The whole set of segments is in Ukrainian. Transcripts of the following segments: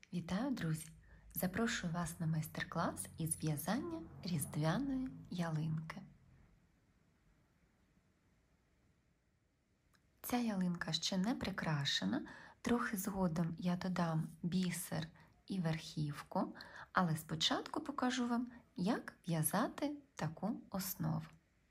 Вітаю, друзі! Запрошую вас на майстер-клас із в'язання різдвяної ялинки. Ця ялинка ще не прикрашена, трохи згодом я додам бісер і верхівку, але спочатку покажу вам, як в'язати таку основу.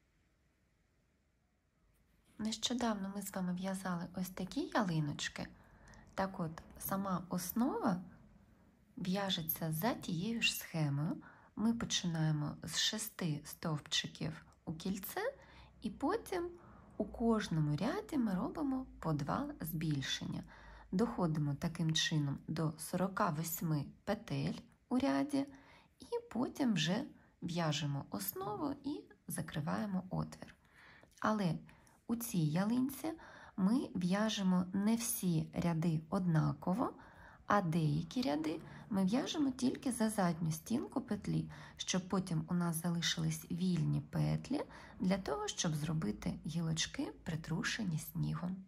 Нещодавно ми з вами в'язали ось такі ялиночки. Так от, сама основа в'яжеться за тією ж схемою. Ми починаємо з 6 стовпчиків у кільце, і потім у кожному ряді ми робимо по 2 збільшення. Доходимо таким чином до 48 петель у ряді, і потім вже в'яжемо основу і закриваємо отвір. Але у цій ялинці ми в'яжемо не всі ряди однаково, а деякі ряди ми в'яжемо тільки за задню стінку петлі, щоб потім у нас залишились вільні петлі для того, щоб зробити гілочки, притрушені снігом.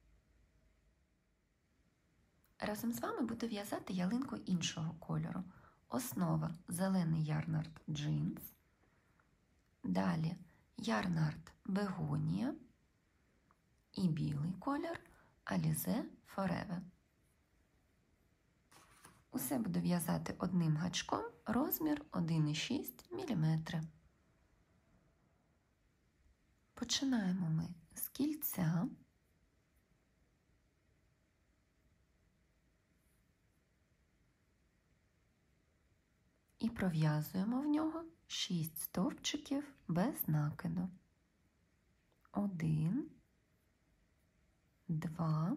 Разом з вами буду в'язати ялинку іншого кольору. Основа – зелений ярнард джинс, далі ярнард бегонія і білий колір Alize Forever. Усе буду в'язати одним гачком, розмір 1,6 мм. Починаємо ми з кільця. І пров'язуємо в нього 6 стовпчиків без накиду. 1, 2,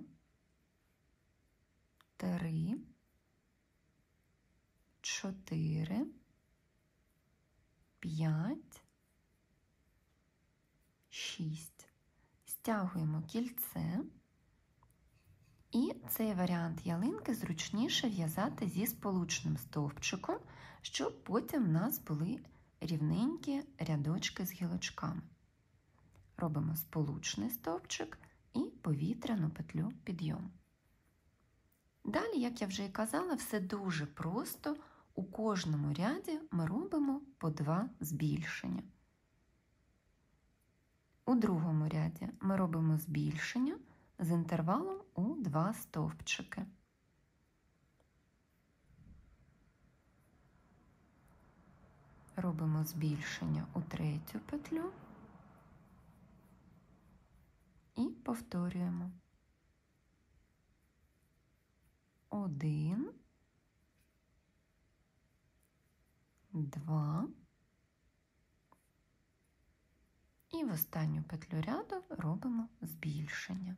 3, 4, 5, 6. Стягуємо кільце. І цей варіант ялинки зручніше в'язати зі сполучним стовпчиком, щоб потім в нас були рівненькі рядочки з гілочками. Робимо сполучний стовпчик і повітряну петлю підйому. Далі, як я вже і казала, все дуже просто. У кожному ряді ми робимо по 2 збільшення. У другому ряді ми робимо збільшення з інтервалом у 2 стовпчики. Робимо збільшення у 3-ю петлю і повторюємо. 1, 2, і в останню петлю ряду робимо збільшення.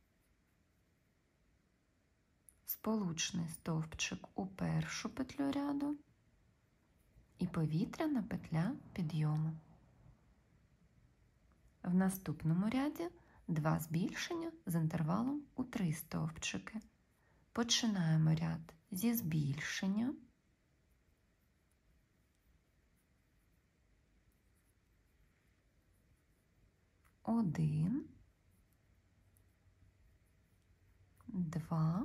Сполучний стовпчик у 1-шу петлю ряду і повітряна петля підйому. В наступному ряді 2 збільшення з інтервалом у 3 стовпчики. Починаємо ряд зі збільшення. Один, 2,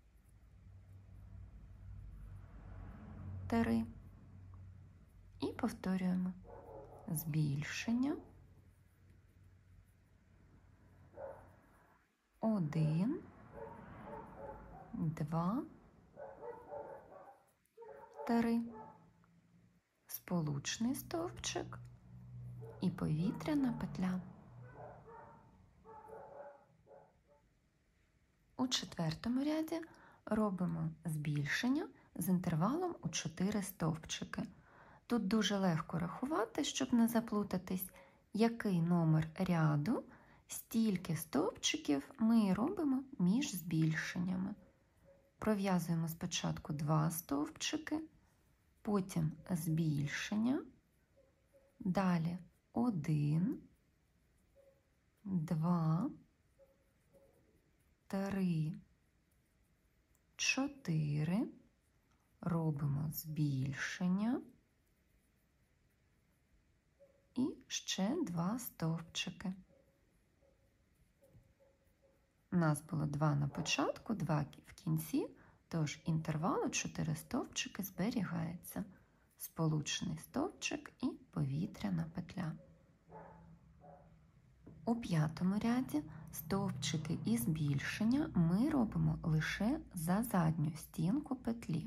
3. І повторюємо збільшення. 1, 2, 3. Сполучний стовпчик і повітряна петля. У 4-му ряді робимо збільшення з інтервалом у 4 стовпчики. Тут дуже легко рахувати, щоб не заплутатись, який номер ряду, стільки стовпчиків ми робимо між збільшеннями. Пров'язуємо спочатку 2 стовпчики, потім збільшення, далі 1, 2, 3, 4, робимо збільшення і ще 2 стовпчики. У нас було 2 на початку, 2 в кінці, Тож інтервал у 4 стовпчики зберігається. Сполучний стовпчик і повітряна петля. У 5-му ряді стовпчики і збільшення ми робимо лише за задню стінку петлі.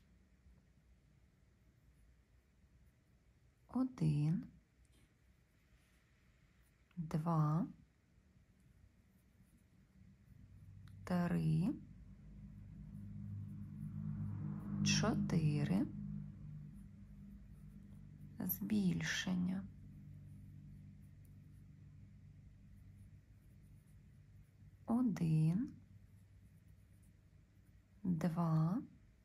1, 2, 3, 4, збільшення. 1, 2,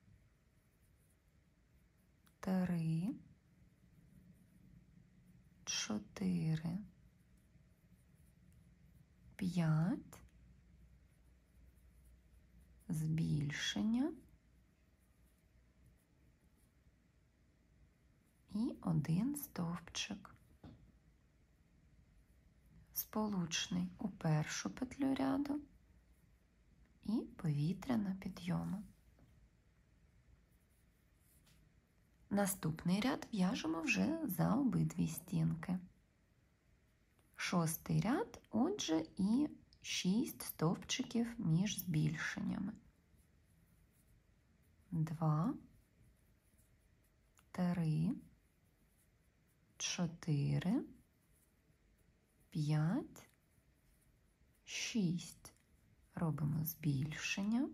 3, 4, 5, збільшення і 1 стовпчик. Сполучний у першу петлю ряду і повітряна підйому. Наступний ряд в'яжемо вже за обидві стінки. 6-й ряд, отже, і 6 стовпчиків між збільшеннями. 2, 3, 4, 5, 6. Робимо збільшення.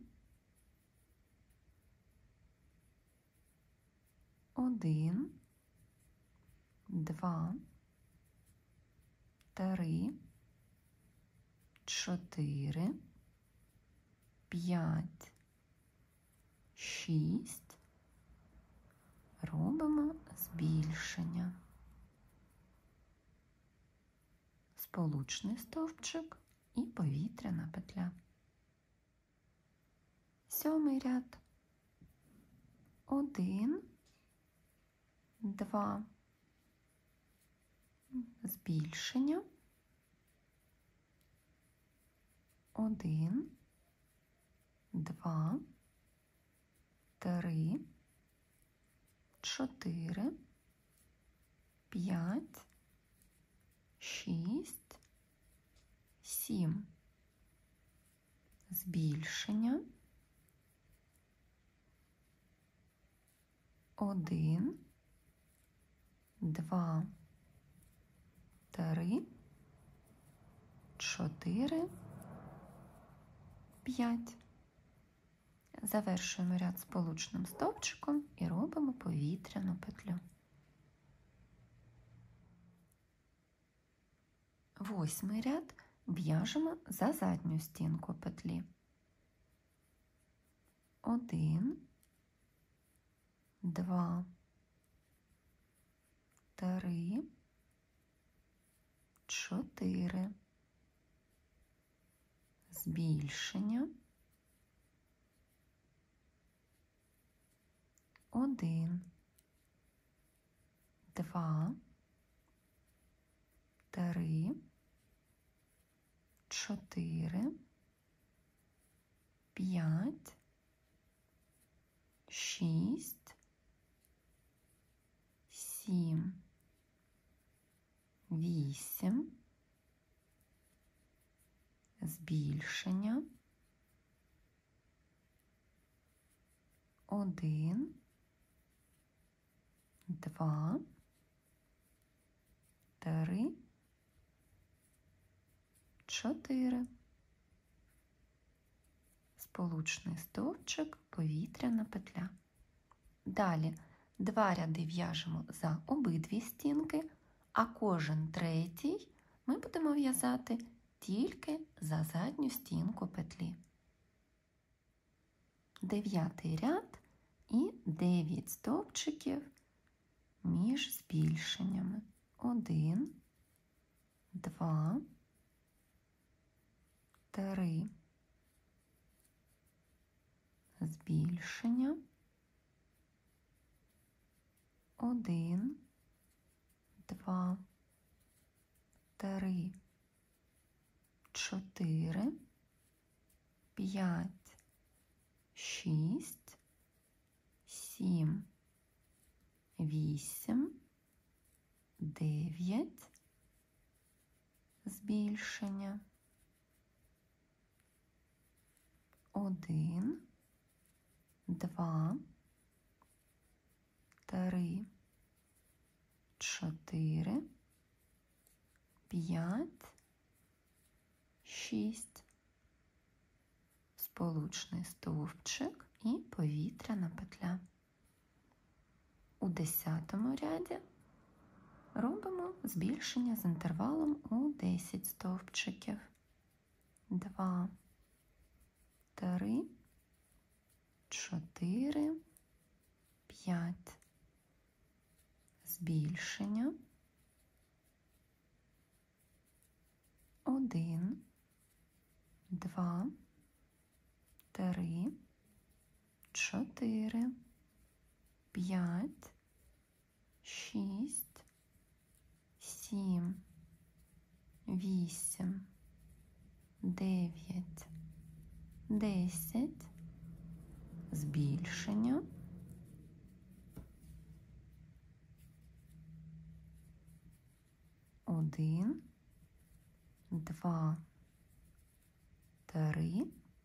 1, 2, 3, 4, 5, 6. Робимо збільшення. Сполучний стовпчик і повітряна петля. 7-й ряд. 1, 2, збільшення, 1, 2, 3, 4, 5, 6, 7. Збільшення, 1, 2, 3, 4, 5. Завершуємо ряд сполучним стовпчиком і робимо повітряну петлю. 8-й ряд в'яжемо за задню стінку петлі. 1, 2, 3, 4. Збільшення. 1, 2, 3, 4, 5, 6, 7, 8, збільшення, 1, 2, 3, 4. Сполучний стовпчик, повітряна петля. Далі 2 ряди в'яжемо за обидві стінки, а кожен третій ми будемо в'язати тільки за задню стінку петлі. 9-й ряд і 9 стовпчиків між збільшеннями. 1, 2, 3. Збільшення. 1, 2, 3, 4, 5, 6, 7, 8, 9, збільшення, 1, 2, 3, 4, 5, 6, сполучний стовпчик і повітряна петля. У 10-му ряді робимо збільшення з інтервалом у 10 стовпчиків. 2, 3, 4, 5. Збільшення. 1, 2, 3, 4, 5, 6, 7, 8, 9, 10, збільшення, 1, 2, 3,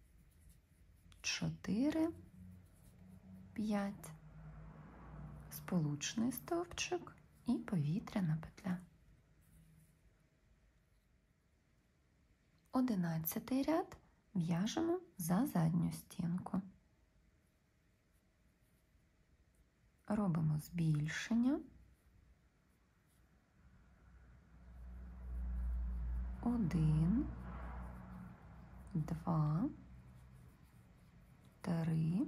4, 5, сполучний стовпчик і повітряна петля. 11-й ряд в'яжемо за задню стінку. Робимо збільшення. 1, 2, 3,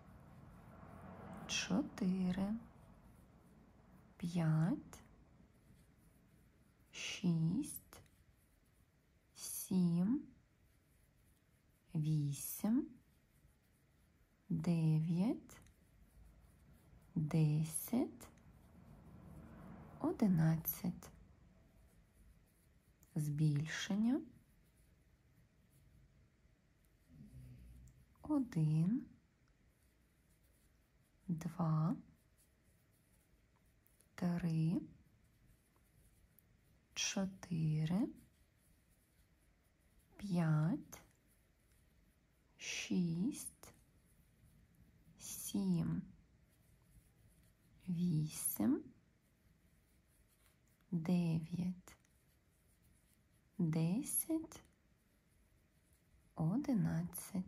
4, 5, 6, 7, 8, 9, 10, 11. Збільшення. 1, 2, 3, 4, 5, 6, 7, 8, 9, 10, 11.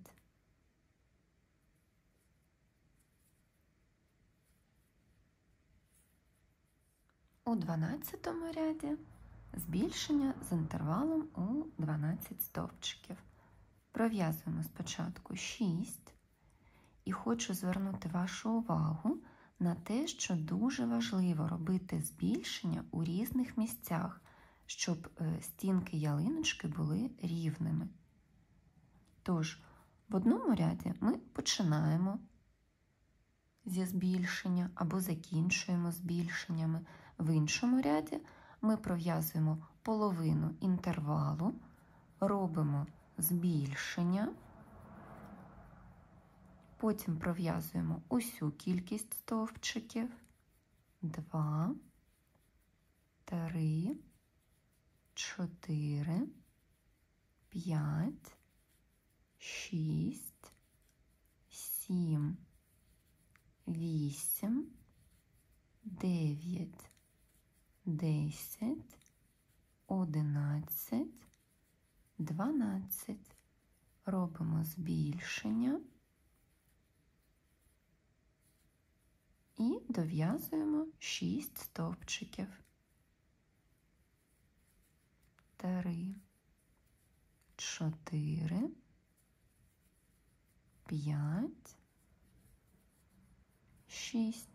У 12-му ряді збільшення з інтервалом у 12 стовпчиків. Пров'язуємо спочатку 6 і хочу звернути вашу увагу на те, що дуже важливо робити збільшення у різних місцях, щоб стінки ялиночки були рівними. Тож, в одному ряді ми починаємо зі збільшення або закінчуємо збільшеннями. В іншому ряді ми пров'язуємо половину інтервалу, робимо збільшення, потім пров'язуємо усю кількість стовпчиків. 2, 3, 4, 5, 6, 7, 8, 9, 10, 11, 12. Робимо збільшення і дов'язуємо 6 стовпчиків. 3, 4, 5, 6.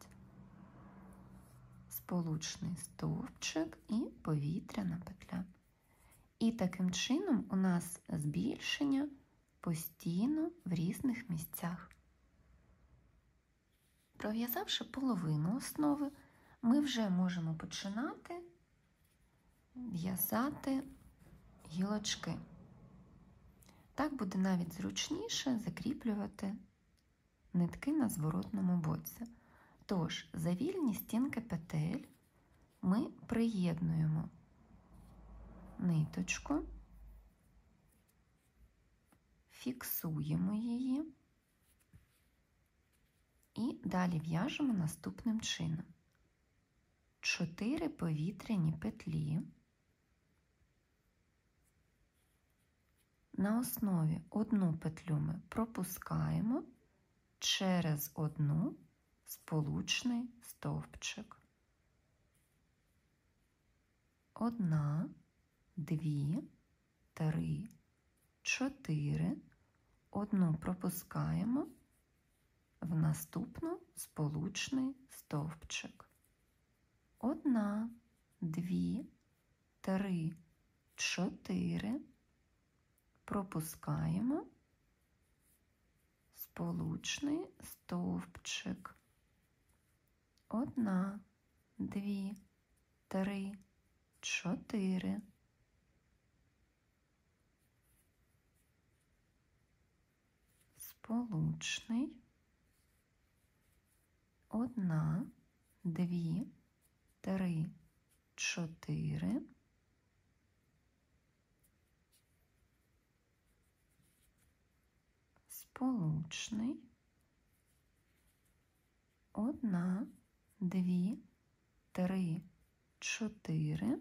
Сполучний стовпчик і повітряна петля. І таким чином у нас збільшення постійно в різних місцях. Пров'язавши половину основи, ми вже можемо починати в'язати гілочки. Так буде навіть зручніше закріплювати нитки на зворотному боці. Тож, за вільні стінки петель ми приєднуємо ниточку, фіксуємо її і далі в'яжемо наступним чином. 4 повітряні петлі. На основі одну петлю ми пропускаємо через одну сполучний стовпчик. 1, 2, 3, 4. Одну пропускаємо в наступну сполучний стовпчик. 1, 2, 3, 4. Пропускаємо сполучний стовпчик. 1, 2, 3, 4. Сполучний. 1, 2, 3, 4. Сполучний. 1, 2, 3, 4.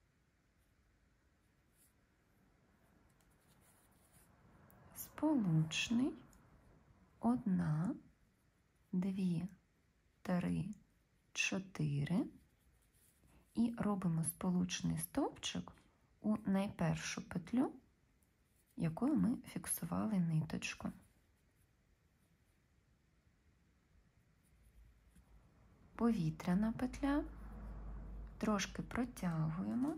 Сполучний. 1, 2, 3, 4. І робимо сполучний стовпчик у найпершу петлю, якою ми фіксували ниточку. Повітряна петля, трошки протягуємо,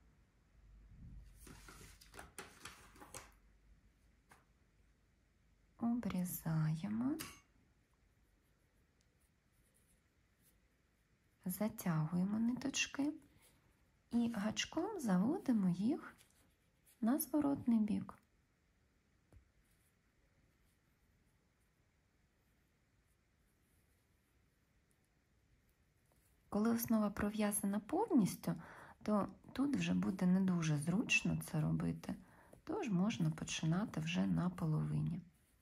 обрізаємо, затягуємо ниточки і гачком заводимо їх на зворотний бік. Коли основа пров'язана повністю, то тут вже буде не дуже зручно це робити, тож можна починати вже на половині.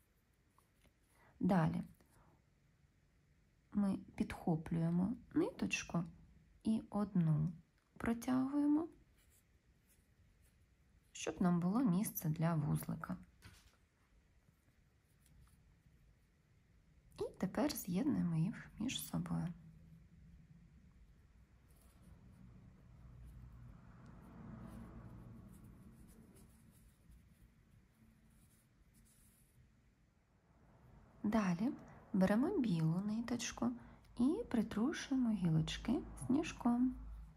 Далі ми підхоплюємо ниточку і одну протягуємо, щоб нам було місце для вузлика. І тепер з'єднуємо їх між собою. Далі беремо білу ниточку і притрушуємо гілочки сніжком.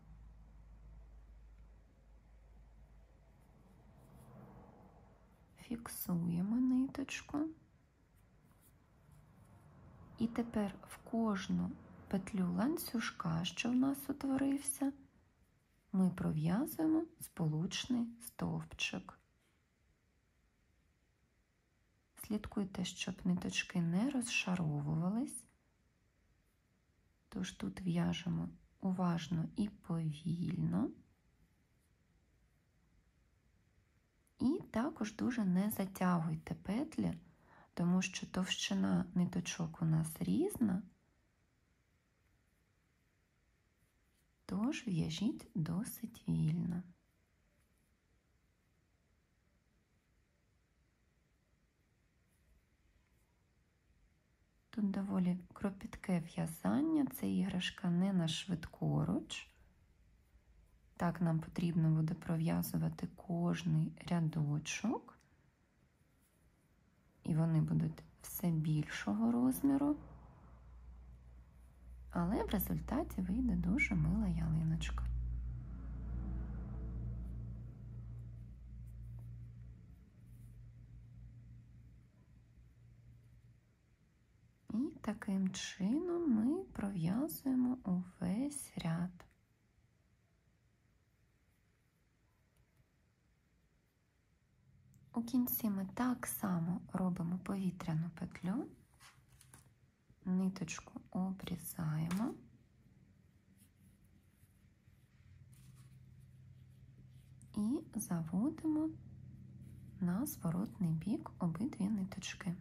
Фіксуємо ниточку. І тепер в кожну петлю ланцюжка, що в нас утворився, ми пров'язуємо сполучний стовпчик. Слідкуйте, щоб ниточки не розшаровувались, тож тут в'яжемо уважно і повільно. І також дуже не затягуйте петлі, тому що товщина ниточок у нас різна, тож в'яжіть досить вільно. Тут доволі кропітке в'язання, це іграшка не на швидкоруч. Так нам потрібно буде пров'язувати кожний рядочок. І вони будуть все більшого розміру. Але в результаті вийде дуже мила ялиночка. І таким чином ми пров'язуємо увесь ряд. У кінці ми так само робимо повітряну петлю ниточку обрізаємо і заводимо на зворотний бік обидві ниточки.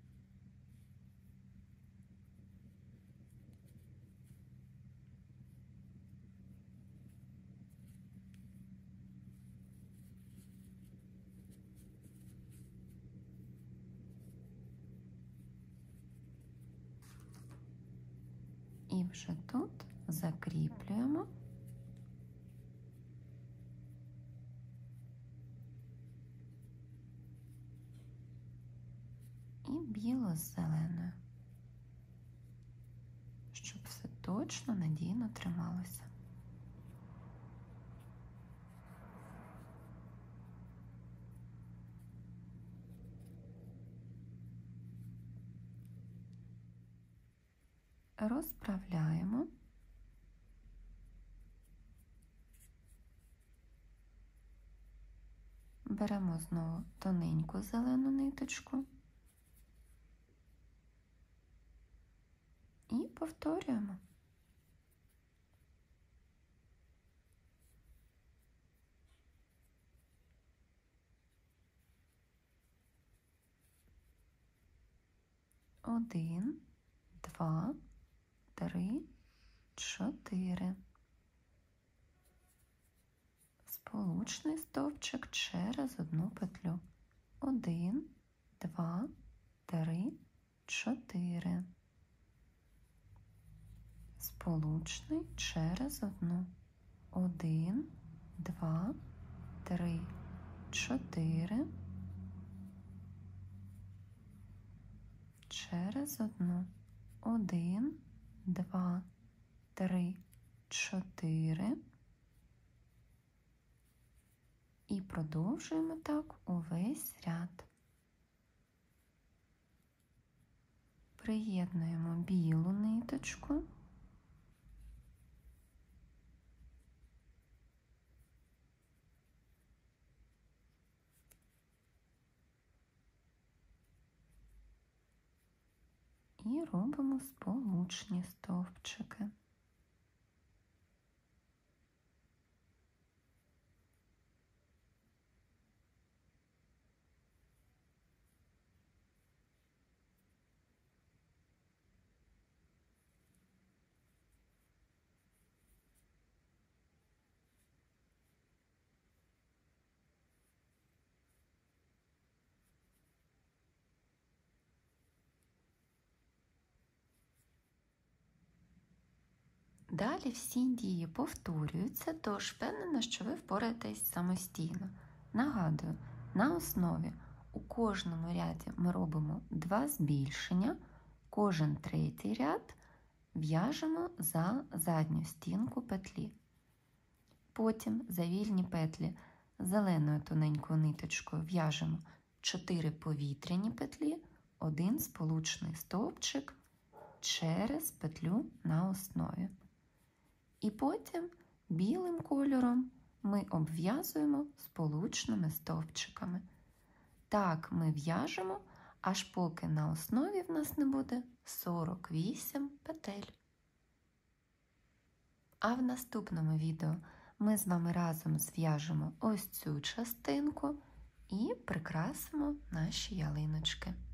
І вже тут закріплюємо і біло з зеленою, щоб все точно надійно трималося. Розправляємо. Беремо знову тоненьку зелену ниточку і повторюємо. Один, два, 3, 4. Сполучний стовпчик через одну петлю. 1, 2, 3, 4. Сполучний через одну. 1, 2, 3, 4. Через одну. 1, 2, 3, 4. І продовжуємо так увесь ряд. Приєднуємо білу ниточку. І робимо сполучні стовпчики. Далі всі дії повторюються, тож впевнена, що ви впораєтесь самостійно. Нагадую, на основі у кожному ряді ми робимо 2 збільшення, кожен третій ряд в'яжемо за задню стінку петлі. Потім за вільні петлі зеленою тоненькою ниточкою в'яжемо 4 повітряні петлі, 1 сполучний стовпчик через петлю на основі. І потім білим кольором ми обв'язуємо сполучними стовпчиками. Так ми в'яжемо, аж поки на основі в нас не буде 48 петель. А в наступному відео ми з вами разом зв'яжемо ось цю частинку і прикрасимо наші ялиночки.